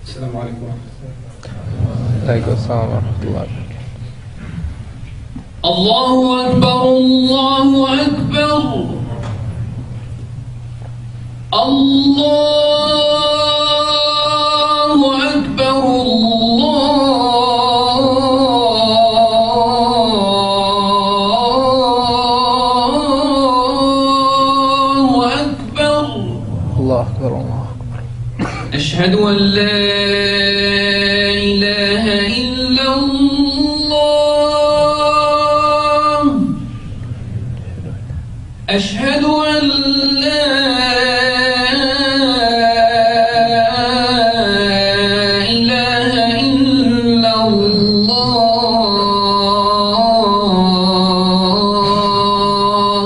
السلام عليكم ورحمة الله. عليكم السلام ورحمة الله وبركاته. الله أكبر الله أكبر الله أكبر الله أكبر الله أكبر. أشهد أن لا إله إلا الله أشهد أن لا إله إلا الله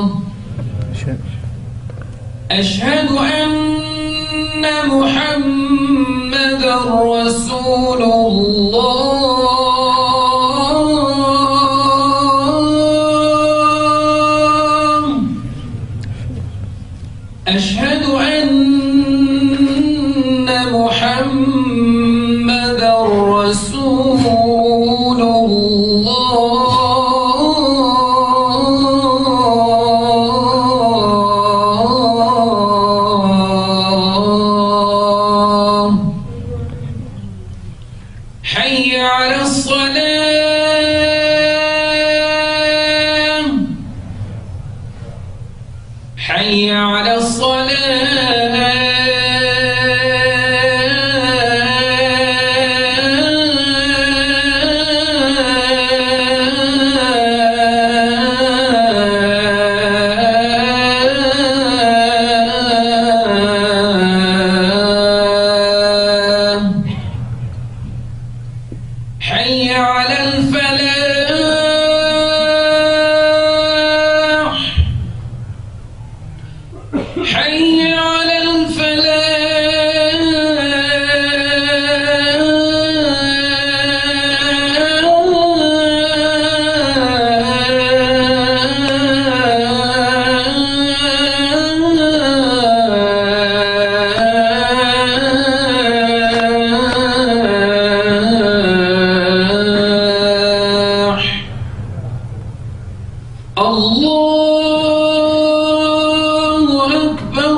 أشهد أن محمدًا رسول الله أشهد أن محمدًا رسول الله حي على الصلاة حي على الصلاة حي على الفلاح حي على الفلاح الله أكبر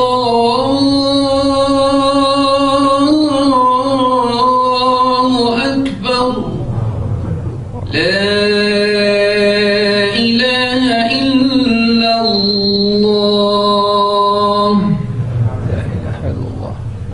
الله أكبر لا إله إلا الله لا إله إلا الله.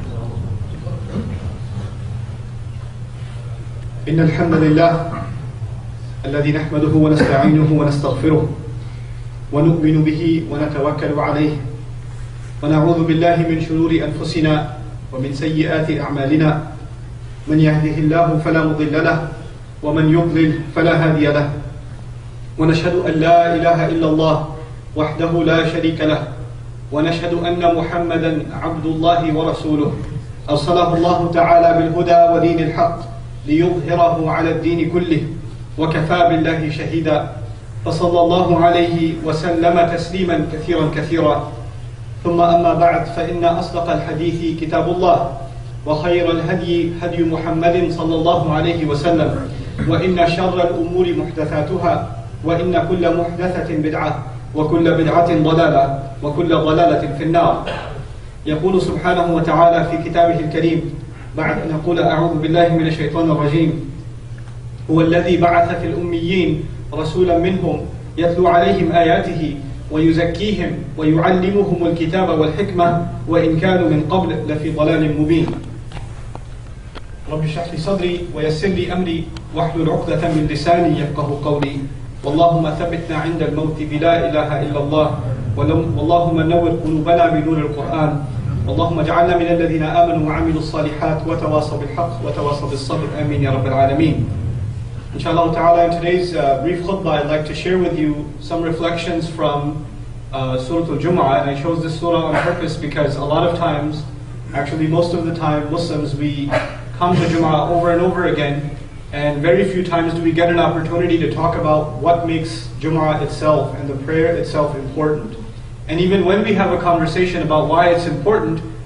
إن الحمد لله الذي نحمده ونستعينه ونستغفره ونؤمن به ونتوكل عليه ونعوذ بالله من شرور أنفسنا ومن سيئات أعمالنا من يهده الله فلا مضل له ومن يضلل فلا هادي له ونشهد أن لا إله إلا الله وحده لا شريك له ونشهد أن محمدا عبد الله ورسوله أرسله الله تعالى بالهدى ودين الحق ليظهره على الدين كله وكفى بالله شهيدا فصلى الله عليه وسلم تسليما كثيرا كثيرا ثم أما بعد فإن أصدق الحديث كتاب الله وخير الهدي هدي محمد صلى الله عليه وسلم وإن شر الأمور محدثاتها وإن كل محدثة بدعة وكل بدعة ضلالة وكل ضلالة في النار. يقول سبحانه وتعالى في كتابه الكريم بعد أن نقول أعوذ بالله من الشيطان الرجيم هو الذي بعث في الأميين رسولا منهم يتلو عليهم آياته ويزكيهم ويعلمهم الكتاب والحكمة وإن كانوا من قبل لفي ضلال مبين. رب اشرح لي صدري ويسر لي أمري واحلل عقدة من لساني يفقه قولي واللهم ثبتنا عند الموت بلا إله إلا الله واللهم نور قلوبنا بنور القرآن اللهم اجعلنا من الذين آمنوا وعملوا الصالحات وتواصوا بالحق وتواصوا بالصبر آمين يا رب العالمين. Inshallah ta'ala, in today's brief khutbah, I'd like to share with you some reflections from Surah Al-Jumu'ah, and I chose this surah on purpose because a lot of times, actually most of the time, Muslims, we come to Jumu'ah over and over again, and very few times do we get an opportunity to talk about what makes Jumu'ah itself and the prayer itself important. And even when we have a conversation about why it's important,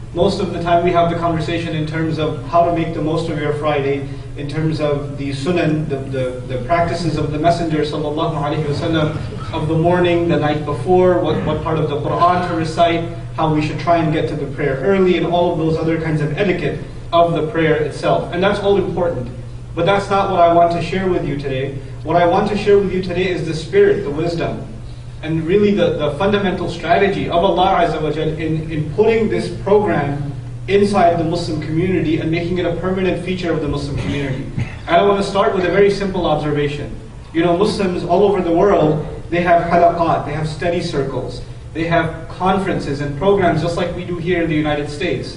Most of the time we have the conversation in terms of how to make the most of your Friday, in terms of the sunan, the practices of the Messenger sallallahu alaihi wasallam, of the morning, the night before, what part of the Quran to recite, how we should try and get to the prayer early, and all of those other kinds of etiquette of the prayer itself. And that's all important. But that's not what I want to share with you today. What I want to share with you today is the spirit, the wisdom, and really the fundamental strategy of Allah Azza wa Jal in putting this program inside the Muslim community and making it a permanent feature of the Muslim community. And I want to start with a very simple observation. You know, Muslims all over the world, they have halaqat, they have study circles, they have conferences and programs just like we do here in the United States.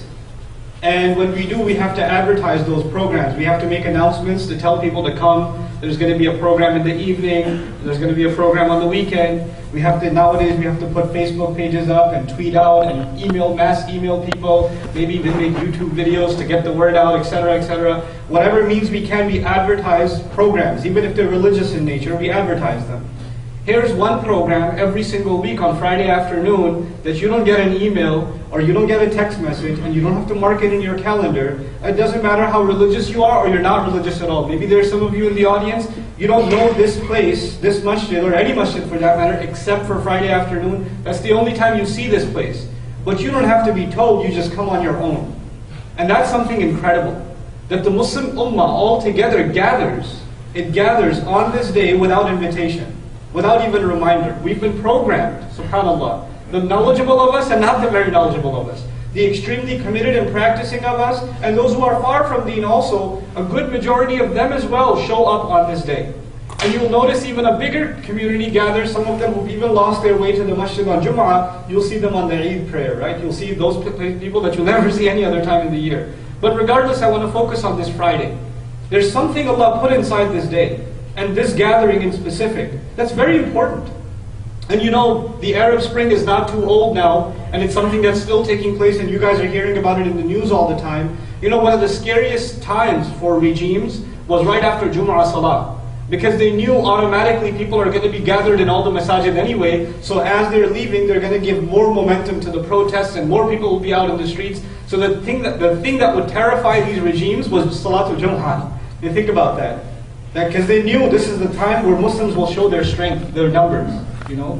And when we do, we have to advertise those programs. We have to make announcements to tell people to come. There's going to be a program in the evening. There's going to be a program on the weekend. Nowadays we have to put Facebook pages up and tweet out and mass email people, maybe even make YouTube videos to get the word out, etc., etc. Whatever means we can, we advertise programs. Even if they're religious in nature, we advertise them. Here's one program every single week on Friday afternoon that you don't get an email or you don't get a text message and you don't have to mark it in your calendar. It doesn't matter how religious you are or you're not religious at all. Maybe there's some of you in the audience, you don't know this place, this masjid, or any masjid for that matter, except for Friday afternoon. That's the only time you see this place. But you don't have to be told, you just come on your own. And that's something incredible. That the Muslim Ummah all together gathers. It gathers on this day without invitation, without even a reminder. We've been programmed, subhanAllah. The knowledgeable of us and not the very knowledgeable of us. The extremely committed and practicing of us, and those who are far from deen also, a good majority of them as well show up on this day. And you'll notice even a bigger community gathers, some of them who've even lost their way to the masjid on Jum'ah, you'll see them on the Eid prayer, right? You'll see those people that you'll never see any other time in the year. But regardless, I want to focus on this Friday. There's something Allah put inside this day, and this gathering in specific, that's very important. And you know, the Arab Spring is not too old now, and it's something that's still taking place, and you guys are hearing about it in the news all the time. You know, one of the scariest times for regimes was right after Jumu'ah Salah. Because they knew automatically people are going to be gathered in all the masajid anyway, so as they're leaving, they're going to give more momentum to the protests, and more people will be out in the streets. So the thing that would terrify these regimes was Salatul Jumu'ah. You think about that. Because they knew this is the time where Muslims will show their strength, their numbers, you know.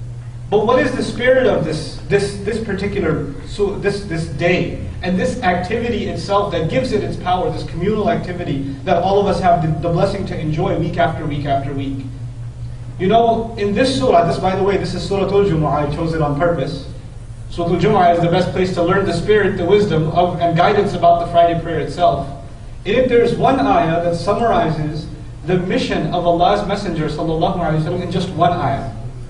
But what is the spirit of this particular this day and this activity itself that gives it its power, this communal activity that all of us have the blessing to enjoy week after week after week? You know, in this surah, by the way, this is Surah Al-Jumu'ah, I chose it on purpose. Surah Al-Jumu'ah is the best place to learn the spirit, the wisdom of and guidance about the Friday prayer itself. And if there's one ayah that summarizes the mission of Allah's Messenger sallallahu alaihi wasallam in just one ayah.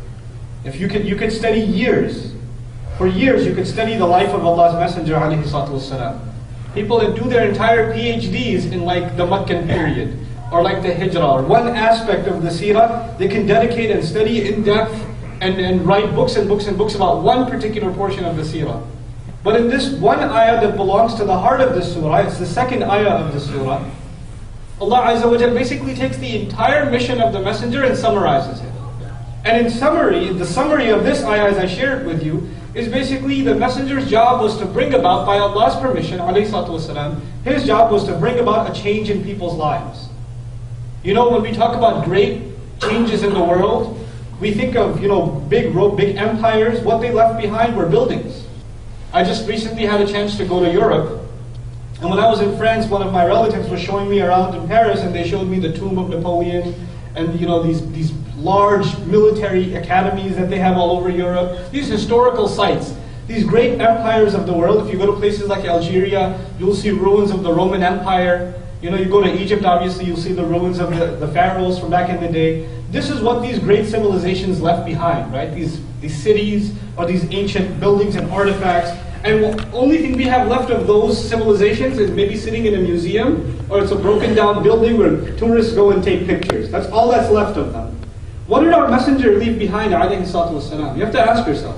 If you could study years. For years you could study the life of Allah's Messenger alayhi salatu wasalam. People that do their entire PhDs in like the Meccan period, or like the Hijrah, or one aspect of the Seerah, they can dedicate and study in depth and write books and books and books about one particular portion of the Seerah. But in this one ayah that belongs to the heart of the surah, it's the second ayah of the surah, Allah Azza wa Jal basically takes the entire mission of the Messenger and summarizes it. And in summary, the summary of this ayah as I shared with you, is basically the Messenger's job was to bring about, by Allah's permission, alayhi salatu wasalam, his job was to bring about a change in people's lives. You know, when we talk about great changes in the world, we think of, you know, big empires. What they left behind were buildings. I just recently had a chance to go to Europe. And when I was in France, one of my relatives was showing me around in Paris, and they showed me the tomb of Napoleon, and you know, these large military academies that they have all over Europe, these historical sites, these great empires of the world. If you go to places like Algeria, you'll see ruins of the Roman Empire. You know, you go to Egypt, obviously, you'll see the ruins of the pharaohs from back in the day. This is what these great civilizations left behind, right? These cities, or these ancient buildings and artifacts. And the only thing we have left of those civilizations is maybe sitting in a museum, or it's a broken down building where tourists go and take pictures. That's all that's left of them. What did our Messenger leave behind, alayhi salatu wasalam? You have to ask yourself.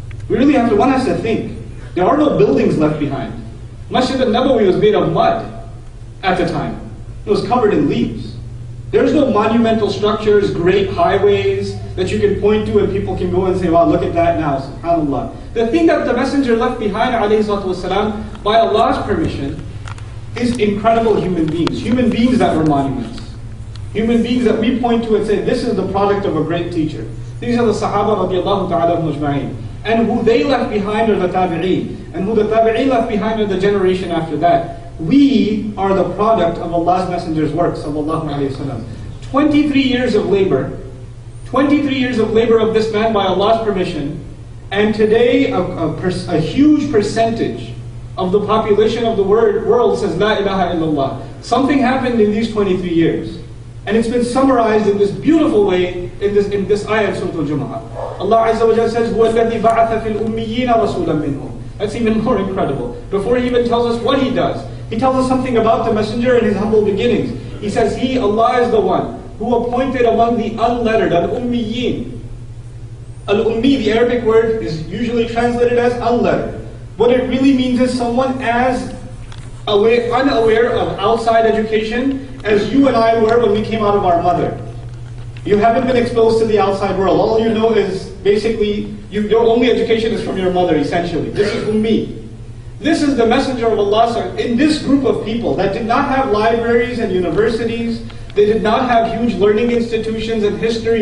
One has to think. There are no buildings left behind. Masjid al-Nabawi was made of mud at the time. It was covered in leaves. There's no monumental structures, great highways, that you can point to and people can go and say, wow, look at that now, subhanAllah. The thing that the Messenger left behind, alayhi salatu wasalam, by Allah's permission, is incredible human beings that were monuments. Human beings that we point to and say, this is the product of a great teacher. These are the Sahaba radiallahu ta'ala mujma'in. And who they left behind are the Tabi'een. And who the Tabi'een left behind are the generation after that. We are the product of Allah's Messenger's work, sallallahu alayhi wa sallam. 23 years of labor. 23 years of labor of this man by Allah's permission. And today a huge percentage of the population of the world says La ilaha illallah. Something happened in these 23 years. And it's been summarized in this beautiful way in this ayah of Surah Al-Jumu'ah. Allah Azza wa Jalla says, هُوَ الَّذِي بَعَثَ فِي الْأُمِّيِّينَ رَسُولًا مِّنْهُمْ. That's even more incredible. Before he even tells us what he does, he tells us something about the Messenger and his humble beginnings. He says, He, Allah, is the one who appointed among the unlettered, al-ummiyin. Al-ummi, the Arabic word, is usually translated as unlettered. What it really means is someone as unaware of outside education as you and I were when we came out of our mother. You haven't been exposed to the outside world. All you know is basically, your only education is from your mother, essentially. This is ummi. This is the Messenger of Allah in this group of people that did not have libraries and universities. They did not have huge learning institutions and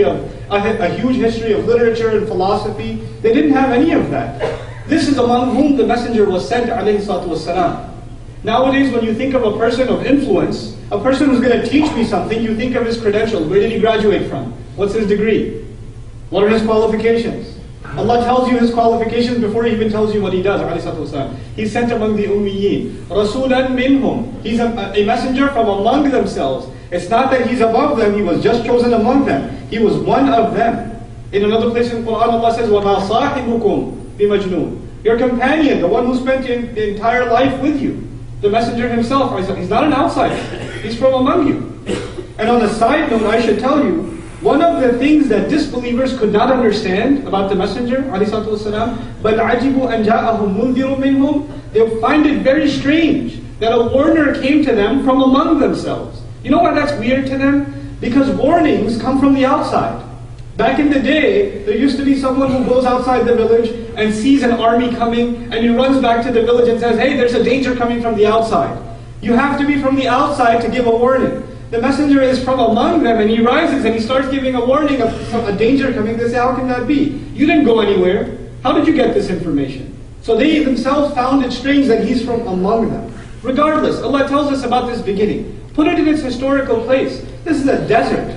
a huge history of literature and philosophy. They didn't have any of that. This is among whom the Messenger was sent, alayhi salatu wassalam. Nowadays, when you think of a person of influence, a person who's going to teach me something, you think of his credentials. Where did he graduate from? What's his degree? What are his qualifications? Allah tells you his qualifications before he even tells you what he does, alayhi salatu wassalam. He's sent among the ummiyin. Rasulan minhum. He's a messenger from among themselves. It's not that he's above them, he was just chosen among them. He was one of them. In another place in the Quran, Allah says, وَمَا صَاحِبُكُمْ بِمَجْنُونَ. Your companion, the one who spent the entire life with you. The Messenger himself, he's not an outsider. He's from among you. And on a side note, I should tell you, one of the things that disbelievers could not understand about the Messenger, ﷺ, بَلْ عَجِبُوا أَنْ جَاءَهُمْ مُنْذِرٌ مِّنْهُمْ, they find it very strange that a warner came to them from among themselves. You know why that's weird to them? Because warnings come from the outside. Back in the day, there used to be someone who goes outside the village and sees an army coming, and he runs back to the village and says, hey, there's a danger coming from the outside. You have to be from the outside to give a warning. The Messenger is from among them, and he rises and he starts giving a warning of a danger coming. They say, how can that be? You didn't go anywhere. How did you get this information? So they themselves found it strange that he's from among them. Regardless, Allah tells us about this beginning. Put it in its historical place. This is a desert.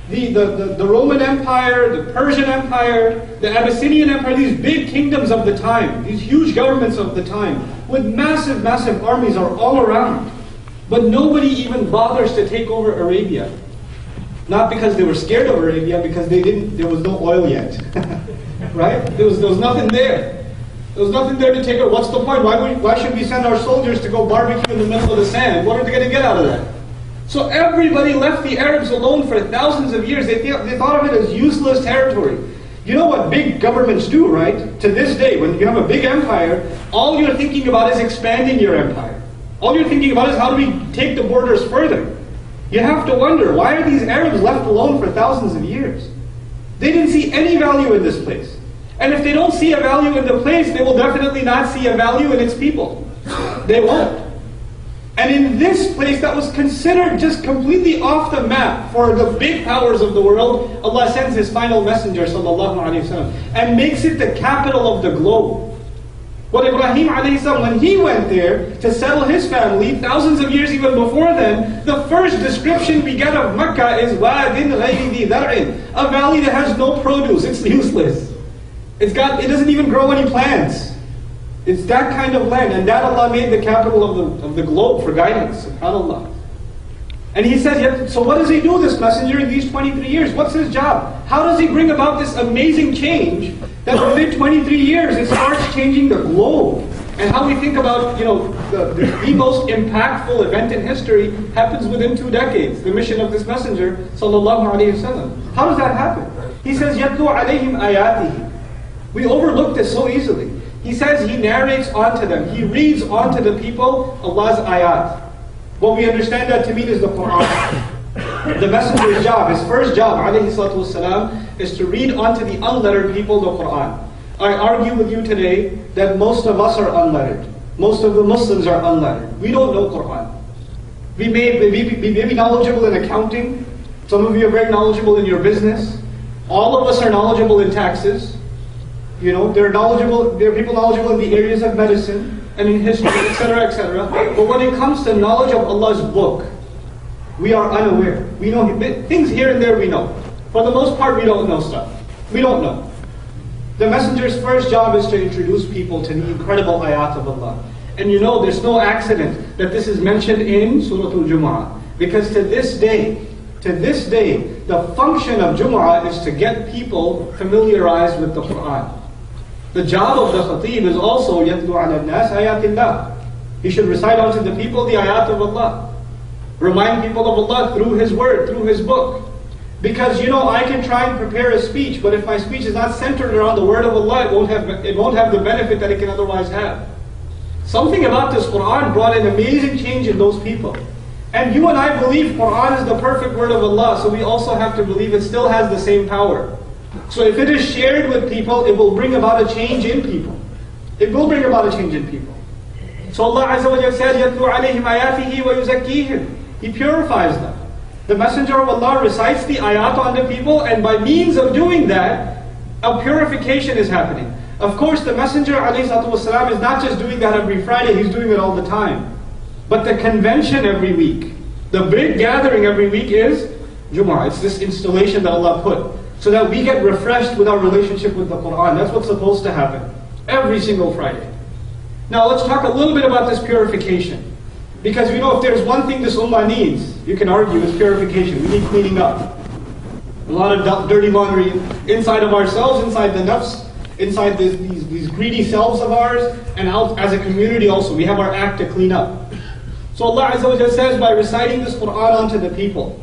The Roman Empire, the Persian Empire, the Abyssinian Empire, these big kingdoms of the time, these huge governments of the time, with massive, massive armies are all around. But nobody even bothers to take over Arabia. Not because they were scared of Arabia, because there was no oil yet. Right? There was nothing there. There was nothing there to take over. What's the point? Why should we send our soldiers to go barbecue in the middle of the sand? What are they going to get out of that? So everybody left the Arabs alone for thousands of years. They thought of it as useless territory. You know what big governments do, right? To this day, when you have a big empire, all you're thinking about is expanding your empire. All you're thinking about is how do we take the borders further. You have to wonder, why are these Arabs left alone for thousands of years? They didn't see any value in this place. And if they don't see a value in the place, they will definitely not see a value in its people. They won't. And in this place that was considered just completely off the map for the big powers of the world, Allah sends His final messenger, sallallahu alaihi wasallam, and makes it the capital of the globe. What Ibrahim alayhi salam, when he went there to settle his family, thousands of years even before then, the first description we get of Mecca is وَادٍ غَيْرِ ذِي ذَرْعٍ, a valley that has no produce, it's useless. It doesn't even grow any plants. It's that kind of land, and that Allah made the capital of the globe for guidance, subhanAllah. And he says, so what does he do, this messenger, in these 23 years? What's his job? How does he bring about this amazing change that within 23 years it starts changing the globe? And how we think about, the most impactful event in history happens within 2 decades, the mission of this messenger, sallallahu alayhi wasallam. How does that happen? He says, يَتْلُو عَلَيْهِمْ آيَاتِهِ. We overlook this so easily. He says he narrates onto them, he reads onto the people Allah's ayat. What we understand that to mean is the Quran. The messenger's job, his first job, alayhi salatu wasalam, is to read onto the unlettered people the Quran. I argue with you today that most of us are unlettered. Most of the Muslims are unlettered. We don't know Quran. We may be knowledgeable in accounting. Some of you are very knowledgeable in your business. All of us are knowledgeable in taxes. You know, there are people knowledgeable in the areas of medicine and in history, etc., etc. But when it comes to knowledge of Allah's book, we are unaware. We know things here and there we know. For the most part, we don't know stuff. We don't know. The messenger's first job is to introduce people to the incredible ayat of Allah. And you know, there's no accident that this is mentioned in Surah Al-Jumu'ah. Because to this day, the function of Jumu'ah is to get people familiarized with the Quran. The job of the khatib is also يَتْلُو عَلَى النَّاسِ آيَاتِ اللَّهِ. He should recite unto the people the ayat of Allah. Remind people of Allah through His word, through His book. Because you know, I can try and prepare a speech, but if my speech is not centered around the word of Allah, it won't have the benefit that it can otherwise have. Something about this Quran brought an amazing change in those people. And you and I believe Quran is the perfect word of Allah, so we also have to believe it still has the same power. So if it is shared with people, it will bring about a change in people. It will bring about a change in people. So Allah Azza wa Jalla says, يَتْلُو عَلَيْهِمْ آيَاتِهِ وَيُزَكِّيهِمْ. He purifies them. The Messenger of Allah recites the ayat on the people, and by means of doing that, a purification is happening. Of course, the Messenger ﷺ is not just doing that every Friday, he's doing it all the time. But the convention every week, the big gathering every week is Jumu'ah. It's this installation that Allah put, so that we get refreshed with our relationship with the Quran. That's what's supposed to happen every single Friday. Now let's talk a little bit about this purification. Because we know if there's one thing this ummah needs, you can argue, is purification. We need cleaning up. A lot of dirty laundry inside of ourselves, inside the nafs, inside these greedy selves of ours, and out as a community also. We have our act to clean up. So Allah Azza wa Jalla says, by reciting this Quran onto the people,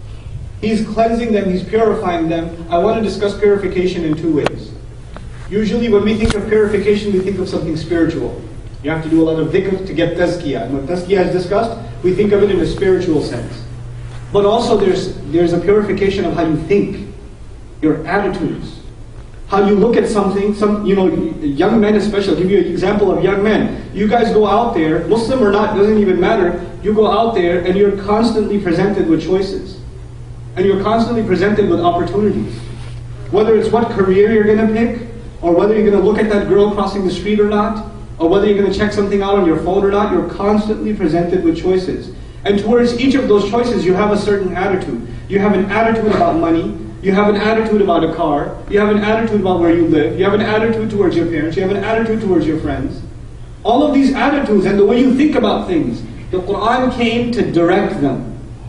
He's cleansing them, He's purifying them. I want to discuss purification in two ways. Usually when we think of purification, we think of something spiritual. You have to do a lot of dhikr to get tazkiyah. And when tazkiyah is discussed, we think of it in a spiritual sense. But also there's a purification of how you think, your attitudes, how you look at something. Young men especially, I'll give you an example of young men. You guys go out there, Muslim or not, doesn't even matter. You go out there and you're constantly presented with choices. And you're constantly presented with opportunities. Whether it's what career you're going to pick, or whether you're going to look at that girl crossing the street or not, or whether you're going to check something out on your phone or not, you're constantly presented with choices. And towards each of those choices, you have a certain attitude. You have an attitude about money. You have an attitude about a car. You have an attitude about where you live. You have an attitude towards your parents. You have an attitude towards your friends. All of these attitudes and the way you think about things, the Quran came to direct them.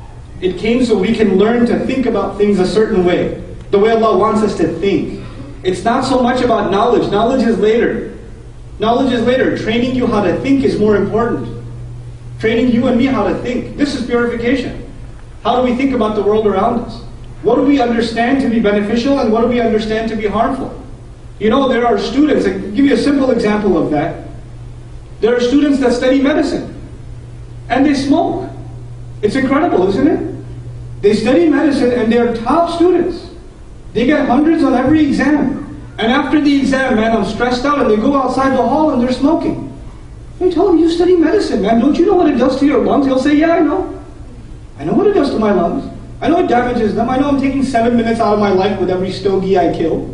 It came so we can learn to think about things a certain way, the way Allah wants us to think. It's not so much about knowledge. Knowledge is later. Knowledge is later. Training you how to think is more important. Training you and me how to think. This is purification. How do we think about the world around us? What do we understand to be beneficial and what do we understand to be harmful? You know, there are students, I'll give you a simple example of that. There are students that study medicine and they smoke. It's incredible, isn't it? They study medicine and they're top students. They get hundreds on every exam. And after the exam, man, I'm stressed out, and they go outside the hall and they're smoking. I tell them, you study medicine, man. Don't you know what it does to your lungs? He'll say, yeah, I know. I know what it does to my lungs. I know it damages them. I know I'm taking 7 minutes out of my life with every stogie I kill.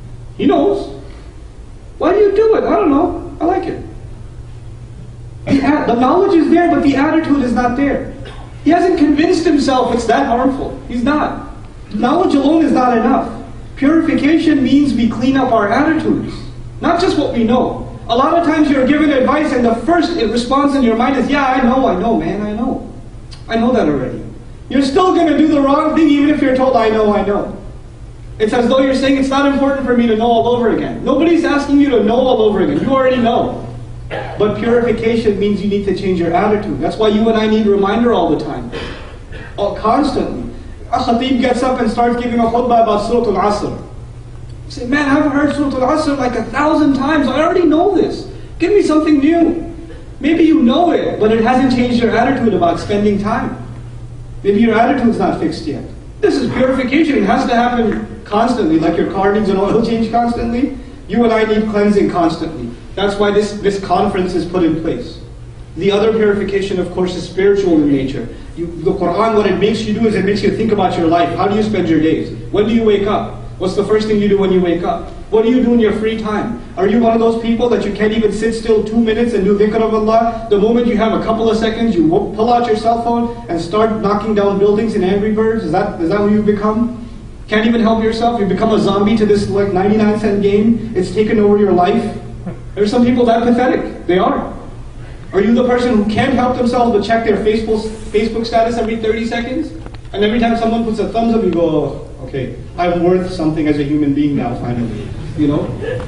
He knows. Why do you do it? I don't know. I like it. The knowledge is there, but the attitude is not there. He hasn't convinced himself it's that harmful. He's not. Knowledge alone is not enough. Purification means we clean up our attitudes, not just what we know. A lot of times you're given advice and the first response in your mind is, yeah, I know, man, I know. I know that already. You're still going to do the wrong thing even if you're told, I know. It's as though you're saying, it's not important for me to know all over again. Nobody's asking you to know all over again. You already know. But purification means you need to change your attitude. That's why you and I need reminder all the time. Constantly. A khatib gets up and starts giving a khutbah about Surah Al-Asr. You say, man, I've heard Surah Al-Asr like 1,000 times. I already know this. Give me something new. Maybe you know it, but it hasn't changed your attitude about spending time. Maybe your attitude's not fixed yet. This is purification. It has to happen constantly, like your car needs an oil change constantly. You and I need cleansing constantly. That's why this conference is put in place. The other purification, of course, is spiritual in nature. The Quran, what it makes you do is it makes you think about your life. How do you spend your days? When do you wake up? What's the first thing you do when you wake up? What do you do in your free time? Are you one of those people that you can't even sit still 2 minutes and do dhikr of Allah? The moment you have a couple of seconds, you pull out your cell phone and start knocking down buildings in Angry Birds? Is that who you become? Can't even help yourself? You become a zombie to this like 99-cent game? It's taken over your life? There's some people that pathetic. They are. Are you the person who can't help themselves but check their Facebook status every 30 seconds? And every time someone puts a thumbs up, you go, oh, okay, I'm worth something as a human being now, finally. You know?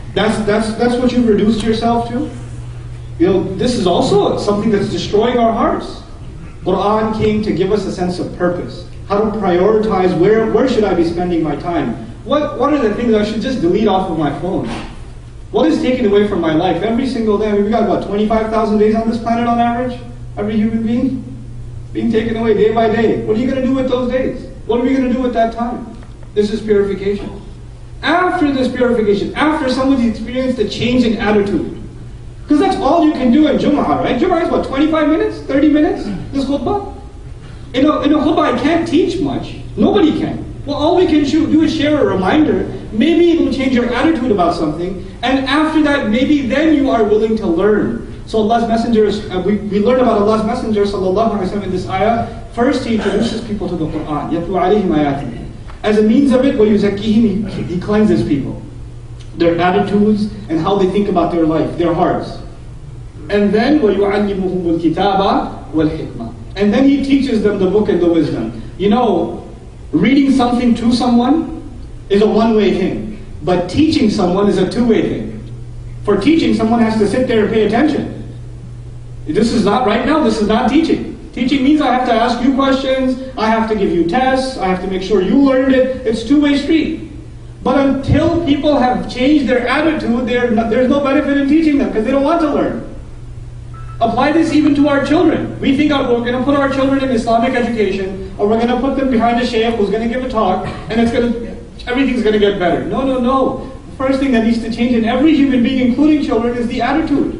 That's what you've reduced yourself to. You know, this is also something that's destroying our hearts. Quran came to give us a sense of purpose. How to prioritize where should I be spending my time? What are the things I should just delete off of my phone? What is taken away from my life every single day? I mean, we got about 25,000 days on this planet on average? Every human being? Being taken away day by day. What are you going to do with those days? What are we going to do with that time? This is purification. After this purification, after someone's experienced a change in attitude, because that's all you can do in Jum'ah, right? Jum'ah is what, 25 minutes? 30 minutes? This khutbah? In a khutbah I can't teach much. Nobody can. Well, all we can do is share a reminder. Maybe it will change your attitude about something. And after that, maybe then you are willing to learn. So Allah's Messenger, we learn about Allah's Messenger sallallahu alaihi wasallam in this ayah. First, he introduces people to the Quran. يَتْلُو عَلَيْهِمْ آيَاتِهِ. As a means of it, وَيُزَكِّيهِمْ, he cleanses people. Their attitudes and how they think about their life, their hearts. And then وَيُعَلِّمُهُمُ الْكِتَابَ وَالْحِكْمَةِ. And then he teaches them the book and the wisdom. You know, reading something to someone is a one-way thing. But teaching someone is a two-way thing. For teaching, someone has to sit there and pay attention. This is not, right now, this is not teaching. Teaching means I have to ask you questions, I have to give you tests, I have to make sure you learned it. It's two-way street. But until people have changed their attitude, there's no benefit in teaching them because they don't want to learn. Apply this even to our children. We think we're going to put our children in Islamic education, or we're going to put them behind a shaykh who's going to give a talk, and everything's going to get better. No, no, no. The first thing that needs to change in every human being, including children, is the attitude.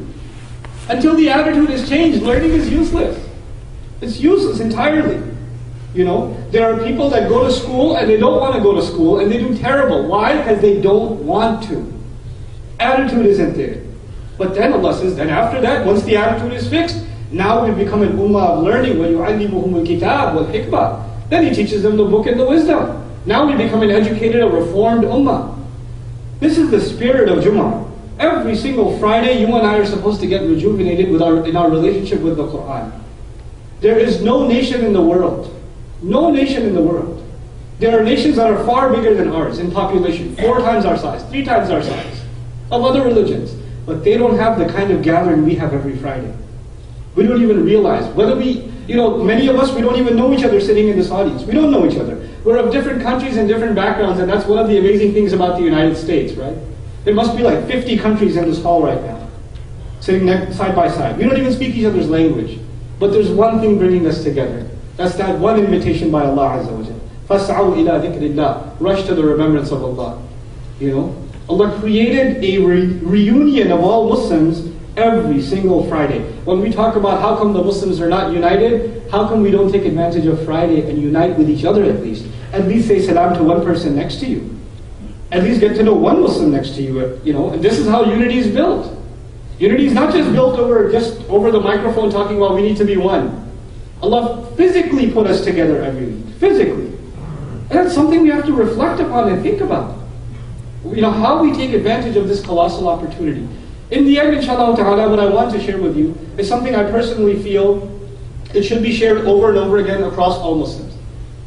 Until the attitude is changed, learning is useless. It's useless entirely. You know, there are people that go to school and they don't want to go to school and they do terrible. Why? Because they don't want to. Attitude isn't there. But then Allah says, then after that, once the attitude is fixed, now we become an ummah of learning. وَيُعَلِّمُهُمُ الْكِتَابِ وَالْحِكْمَةِ. Then He teaches them the book and the wisdom. Now we become an educated, a reformed ummah. This is the spirit of Jummah. Every single Friday, you and I are supposed to get rejuvenated in our relationship with the Quran. There is no nation in the world. No nation in the world. There are nations that are far bigger than ours in population, 4 times our size, 3 times our size, of other religions. But they don't have the kind of gathering we have every Friday. We don't even realize. Whether many of us, we don't even know each other sitting in this audience. We don't know each other. We're of different countries and different backgrounds, and that's one of the amazing things about the United States, right? There must be like 50 countries in this hall right now, sitting side by side. We don't even speak each other's language. But there's one thing bringing us together. That's that one invitation by Allah Azza wa Jal. فَاسْعَوْا إِلَىٰ ذِكْرِ اللَّهِ. Rush to the remembrance of Allah. You know, Allah created a reunion of all Muslims every single Friday. When we talk about how come the Muslims are not united, how come we don't take advantage of Friday and unite with each other at least? At least say salam to one person next to you. At least get to know one Muslim next to you. You know, and this is how unity is built. Unity is not just built over the microphone talking about we need to be one. Allah physically put us together every week. Physically. And that's something we have to reflect upon and think about. You know, how we take advantage of this colossal opportunity. In the end, inshallah ta'ala, what I want to share with you is something I personally feel it should be shared over and over again across all Muslims.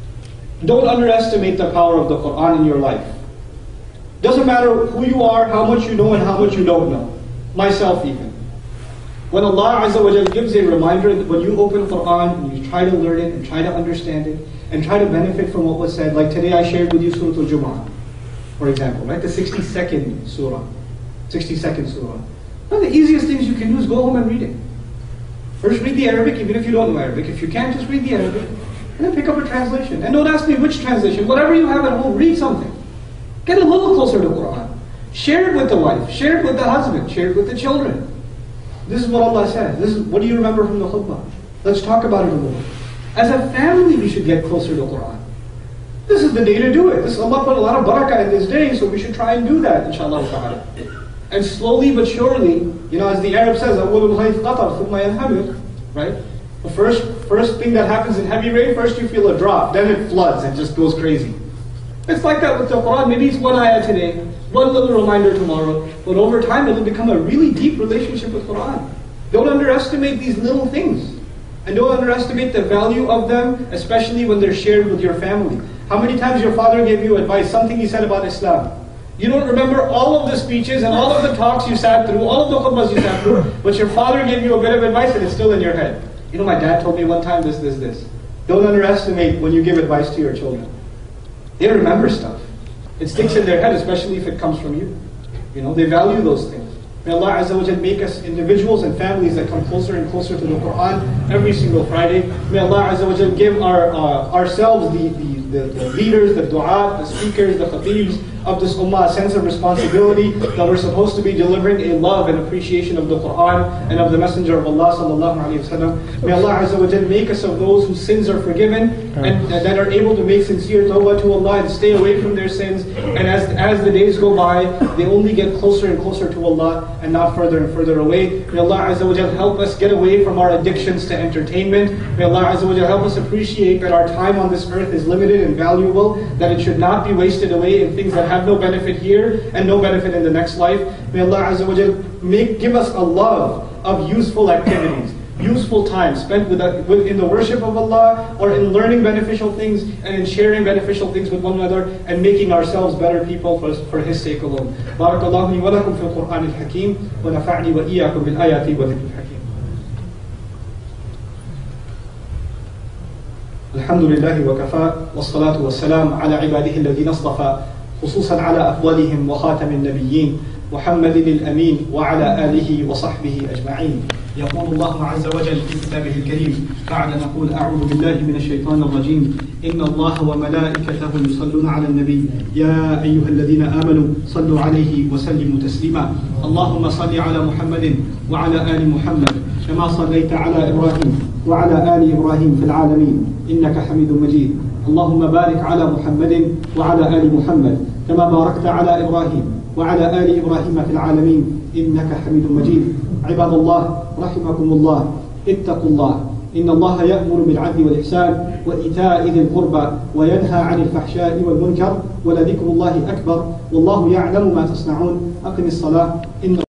Don't underestimate the power of the Quran in your life. Doesn't matter who you are, how much you know, and how much you don't know. Myself even. When Allah Azza wa Jalla gives a reminder that when you open Quran and you try to learn it and try to understand it and try to benefit from what was said, like today I shared with you Surah Al-Jumu'ah, for example, right? The 62nd surah. 62nd surah. One of the easiest things you can do is go home and read it. First read the Arabic, even if you don't know Arabic. If you can't, just read the Arabic. And then pick up a translation. And don't ask me which translation. Whatever you have at home, read something. Get a little closer to Quran. Share it with the wife. Share it with the husband. Share it with the children. This is what Allah said. This is what do you remember from the khutbah? Let's talk about it a little. As a family, we should get closer to Quran. This is the day to do it. Allah put a lot of barakah in this day, so we should try and do that, inshallah ta'ala. And slowly but surely, as the Arab says, right? The first thing that happens in heavy rain, first you feel a drop, then it floods and just goes crazy. It's like that with the Quran. Maybe it's one ayah today, one little reminder tomorrow, but over time it'll become a really deep relationship with Quran. Don't underestimate these little things. And don't underestimate the value of them, especially when they're shared with your family. How many times your father gave you advice, something he said about Islam? You don't remember all of the speeches and all of the talks you sat through, all of the khutbahs you sat through, but your father gave you a bit of advice and it's still in your head. My dad told me one time this. Don't underestimate when you give advice to your children. They remember stuff. It sticks in their head, especially if it comes from you. They value those things. May Allah Azza wa Jal make us individuals and families that come closer and closer to the Quran every single Friday. May Allah Azza wa Jal give ourselves, the leaders, the du'at, the speakers, the khatibs of this ummah a sense of responsibility that we're supposed to be delivering a love and appreciation of the Quran and of the Messenger of Allah sallallahu alaihi wasallam. May Allah Azza wa Jal make us of those whose sins are forgiven and that are able to make sincere tawbah to Allah and stay away from their sins. And as the days go by, they only get closer and closer to Allah and not further and further away. May Allah Azza wa Jal help us get away from our addictions to entertainment. May Allah Azza wa Jal help us appreciate that our time on this earth is limited and valuable, that it should not be wasted away in things that have no benefit here and no benefit in the next life. May Allah Azza wa Jal give us a love of useful activities, useful time spent in the worship of Allah or in learning beneficial things and in sharing beneficial things with one another and making ourselves better people for His sake alone. Barakallahu li wa lakum fil Qur'an al-Hakim wa nafa'ni wa iyyakum bil ayati wa dhikr al-Hakim. الحمد لله وكفى والصلاة والسلام على عباده الذين اصطفى خصوصا على أفضلهم وخاتم النبيين محمد الأمين وعلى آله وصحبه أجمعين. يقول الله عز وجل في كتابه الكريم بعد نقول أعوذ بالله من الشيطان الرجيم إن الله وملائكته يصلون على النبي يا أيها الذين آمنوا صلوا عليه وسلموا تسليما. اللهم صل على محمد وعلى آل محمد كما صليت على إبراهيم وعلى آل إبراهيم في العالمين إنك حميد مجيد. اللهم بارك على محمد وعلى آل محمد كما باركت على إبراهيم وعلى آل إبراهيم في العالمين إنك حميد مجيد. عباد الله رحمكم الله اتقوا الله إن الله يأمر بالعدل والإحسان وإيتاء ذي القربى وينهى عن الفحشاء والمنكر ولذكر الله أكبر والله يعلم ما تصنعون. أقم الصلاة إن